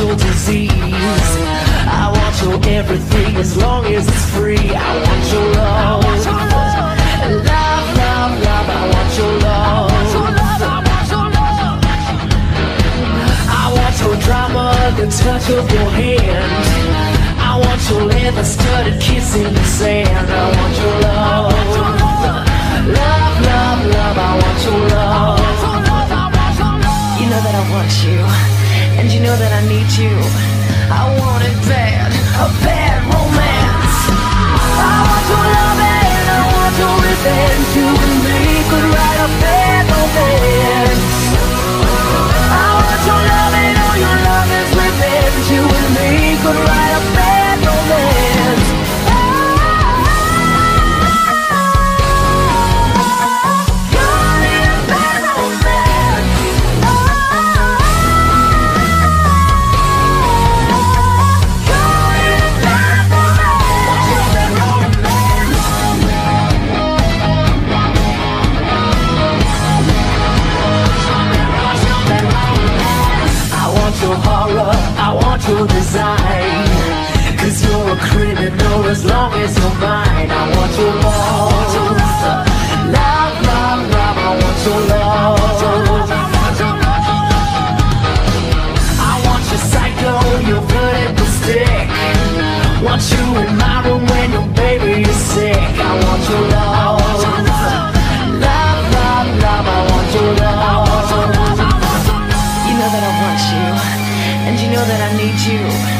your disease. I want your everything as long as it's free. I want your love. Love, love, love, I want your love. I want your drama, the touch of your hand. I want your leather-studded kiss in the sand. I want your love. Love, love, love, I want your love. You know that I want you, and you know that I need you. I want it bad, a bad romance. I want your love and I want your revenge. You and me could write a bad romance. I want your love and all your love is revenge. You and me could write a bad romance. I want your design, 'cause you're a criminal as long as you're mine. I want your love. Love, love, love, I want your love. I want your psycho, your vertical stick. Want you in my room when your baby is sick. I want your love. Love, love, love, I want your love. You know that I want you, and you know that I need you.